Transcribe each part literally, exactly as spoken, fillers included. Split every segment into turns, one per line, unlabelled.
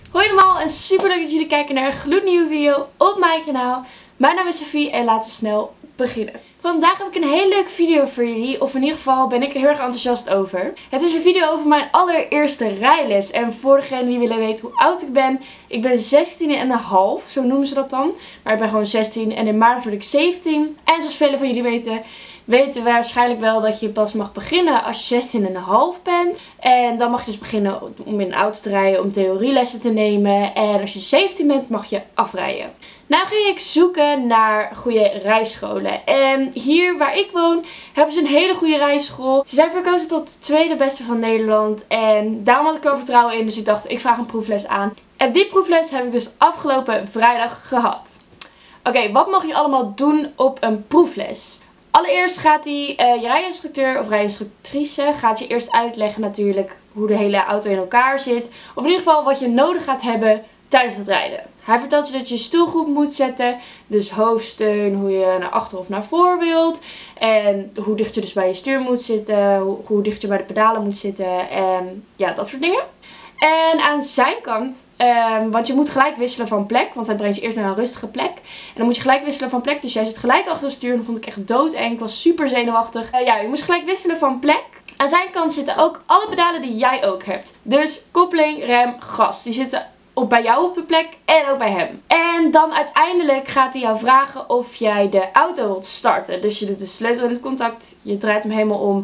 Hoi allemaal en super leuk dat jullie kijken naar een gloednieuwe video op mijn kanaal. Mijn naam is Sophie en laten we snel beginnen. Vandaag heb ik een hele leuke video voor jullie, of in ieder geval ben ik er heel erg enthousiast over. Het is een video over mijn allereerste rijles en voor degenen die willen weten hoe oud ik ben. Ik ben zestien en een half, zo noemen ze dat dan. Maar ik ben gewoon zestien en in maart word ik zeventien. En zoals velen van jullie weten, weten waarschijnlijk wel dat je pas mag beginnen als je zestien en een half bent. En dan mag je dus beginnen om in een auto te rijden, om theorielessen te nemen. En als je zeventien bent mag je afrijden. Nou ging ik zoeken naar goede rijscholen. En hier waar ik woon hebben ze een hele goede rijschool. Ze zijn verkozen tot de tweede beste van Nederland. En daarom had ik er vertrouwen in. Dus ik dacht, ik vraag een proefles aan. En die proefles heb ik dus afgelopen vrijdag gehad. Oké, okay, wat mag je allemaal doen op een proefles? Allereerst gaat die, uh, je rijinstructeur of rijinstructrice gaat je eerst uitleggen natuurlijk hoe de hele auto in elkaar zit. Of in ieder geval wat je nodig gaat hebben tijdens het rijden. Hij vertelt je dat je je stoel goed moet zetten. Dus hoofdsteun, hoe je naar achter of naar voor wilt. En hoe dicht je dus bij je stuur moet zitten. Hoe, hoe dicht je bij de pedalen moet zitten. En ja, dat soort dingen. En aan zijn kant, um, want je moet gelijk wisselen van plek. Want hij brengt je eerst naar een rustige plek. En dan moet je gelijk wisselen van plek. Dus jij zit gelijk achter het stuur. En dat vond ik echt doodeng. Ik was super zenuwachtig. Uh, ja, je moest gelijk wisselen van plek. Aan zijn kant zitten ook alle pedalen die jij ook hebt. Dus koppeling, rem, gas. Die zitten op bij jou op de plek en ook bij hem. En dan uiteindelijk gaat hij jou vragen of jij de auto wilt starten. Dus je doet de sleutel in het contact. Je draait hem helemaal om.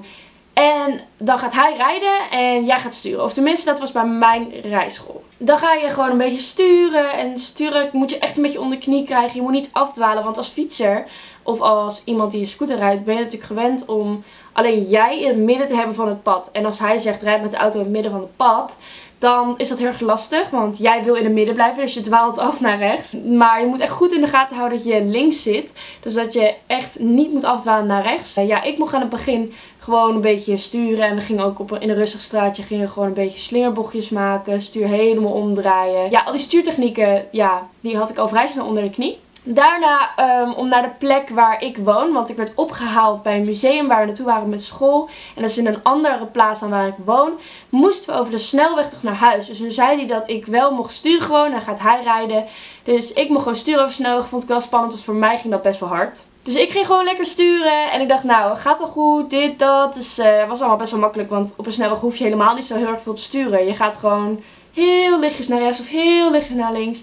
En dan gaat hij rijden en jij gaat sturen. Of tenminste, dat was bij mijn rijschool. Dan ga je gewoon een beetje sturen. En sturen moet je echt een beetje onder de knie krijgen. Je moet niet afdwalen, want als fietser of als iemand die een scooter rijdt, ben je natuurlijk gewend om alleen jij in het midden te hebben van het pad. En als hij zegt, rijd met de auto in het midden van het pad, dan is dat heel erg lastig. Want jij wil in het midden blijven, dus je dwaalt af naar rechts. Maar je moet echt goed in de gaten houden dat je links zit. Dus dat je echt niet moet afdwalen naar rechts. Ja, ik mocht aan het begin gewoon een beetje sturen. En we gingen ook op een, in een rustig straatje gingen gewoon een beetje slingerbochtjes maken. Stuur helemaal omdraaien. Ja, al die stuurtechnieken, ja, die had ik al vrij snel onder de knie. Daarna um, om naar de plek waar ik woon, want ik werd opgehaald bij een museum waar we naartoe waren met school. En dat is in een andere plaats dan waar ik woon. Moesten we over de snelweg toch naar huis. Dus toen zei hij dat ik wel mocht sturen gewoon, dan gaat hij rijden. Dus ik mocht gewoon sturen over de snelweg, vond ik wel spannend, dus voor mij ging dat best wel hard. Dus ik ging gewoon lekker sturen en ik dacht nou, gaat wel goed, dit, dat. Dus het uh, was allemaal best wel makkelijk, want op een snelweg hoef je helemaal niet zo heel erg veel te sturen. Je gaat gewoon heel lichtjes naar rechts of heel lichtjes naar links.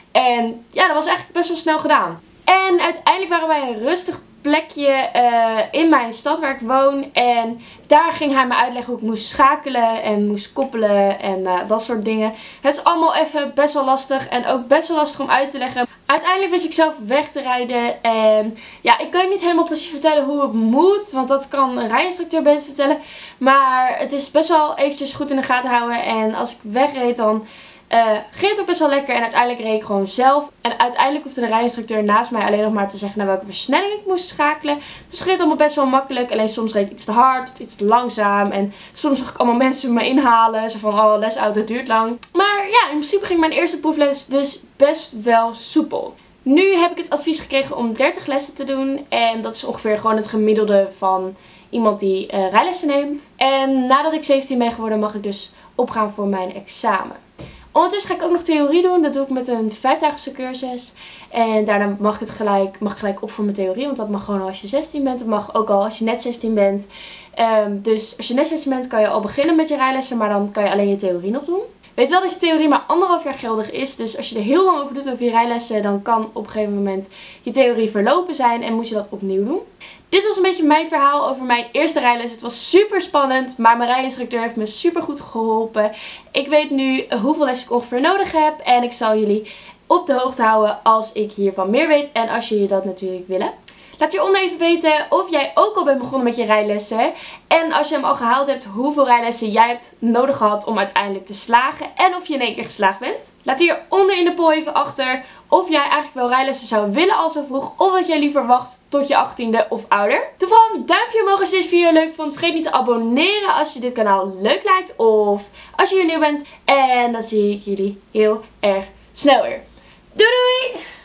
En ja, dat was eigenlijk best wel snel gedaan. En uiteindelijk waren wij een rustig plekje uh, in mijn stad waar ik woon. En daar ging hij me uitleggen hoe ik moest schakelen en moest koppelen en uh, dat soort dingen. Het is allemaal even best wel lastig en ook best wel lastig om uit te leggen. Uiteindelijk wist ik zelf weg te rijden. En ja, ik kan je niet helemaal precies vertellen hoe het moet, want dat kan een rijinstructeur beter vertellen. Maar het is best wel eventjes goed in de gaten houden. En als ik wegreed dan Uh, ging het ook best wel lekker en uiteindelijk reed ik gewoon zelf. En uiteindelijk hoefde de rijinstructeur naast mij alleen nog maar te zeggen naar welke versnelling ik moest schakelen. Dus het ging het allemaal best wel makkelijk. Alleen soms reed ik iets te hard of iets te langzaam. En soms zag ik allemaal mensen me inhalen. Zo van, oh, lesauto duurt lang. Maar ja, in principe ging mijn eerste proefles dus best wel soepel. Nu heb ik het advies gekregen om dertig lessen te doen. En dat is ongeveer gewoon het gemiddelde van iemand die uh, rijlessen neemt. En nadat ik zeventien ben geworden mag ik dus opgaan voor mijn examen. Ondertussen ga ik ook nog theorie doen. Dat doe ik met een vijfdaagse cursus. En daarna mag ik het gelijk, mag ik gelijk op voor mijn theorie. Want dat mag gewoon als je zestien bent. Dat mag ook al als je net zestien bent. Um, dus als je net zestien bent kan je al beginnen met je rijlessen. Maar dan kan je alleen je theorie nog doen. Weet wel dat je theorie maar anderhalf jaar geldig is. Dus als je er heel lang over doet over je rijlessen, dan kan op een gegeven moment je theorie verlopen zijn. En moet je dat opnieuw doen. Dit was een beetje mijn verhaal over mijn eerste rijles. Het was super spannend, maar mijn rijinstructeur heeft me super goed geholpen. Ik weet nu hoeveel lessen ik ongeveer nodig heb. En ik zal jullie op de hoogte houden als ik hiervan meer weet. En als jullie dat natuurlijk willen. Laat hieronder even weten of jij ook al bent begonnen met je rijlessen. En als je hem al gehaald hebt, hoeveel rijlessen jij hebt nodig gehad om uiteindelijk te slagen. En of je in één keer geslaagd bent. Laat hieronder in de poll even achter of jij eigenlijk wel rijlessen zou willen al zo vroeg. Of dat jij liever wacht tot je achttiende of ouder. Doe vooral een duimpje omhoog als je deze video leuk vond. Vergeet niet te abonneren als je dit kanaal leuk lijkt. Of als je hier nieuw bent. En dan zie ik jullie heel erg snel weer. Doei doei!